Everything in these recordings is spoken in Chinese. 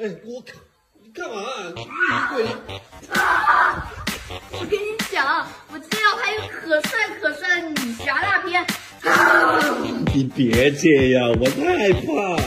哎，我靠，你干嘛？你鬼！ 我跟你讲，我今天要拍一个可帅可帅的女侠大片。 你别这样，我害怕。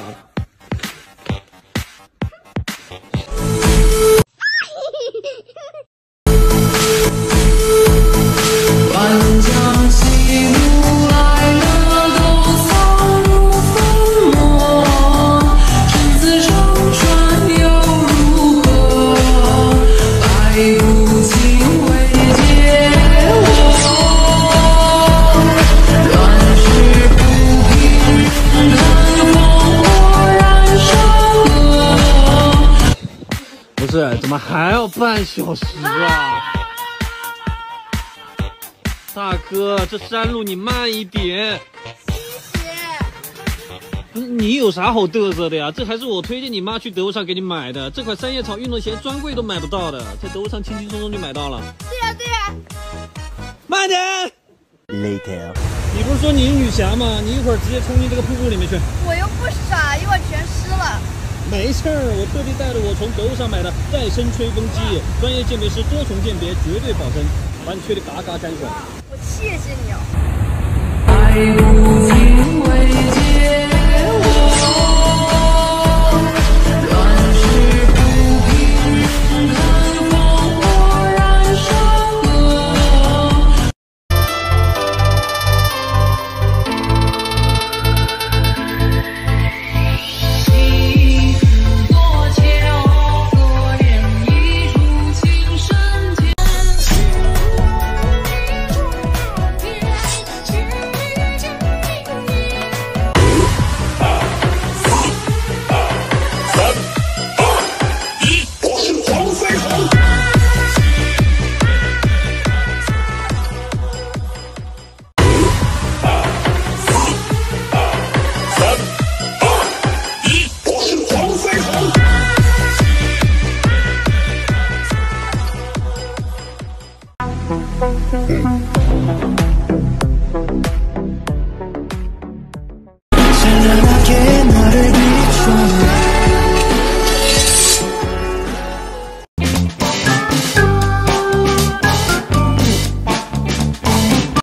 不是，怎么还要半小时啊？大哥，这山路你慢一点。你有啥好嘚瑟的呀？这还是我推荐你妈去得物上给你买的，这款3叶草运动鞋专柜都买不到的，在得物上轻轻松松就买到了。 对呀对呀。 慢点。 Later。 你不是说你是女侠吗？你一会儿直接冲进这个瀑布里面去。 我又不傻，一会儿全湿了。 没事儿，我特地带了我从得物上买的再生吹风机，专业鉴别师多重鉴别，绝对保真，把你吹得嘎嘎干爽。 我谢谢你哦。 爱不尽未解我，乱世不平，看烽火燃山河。西子过桥，何人一入情深间。 嗯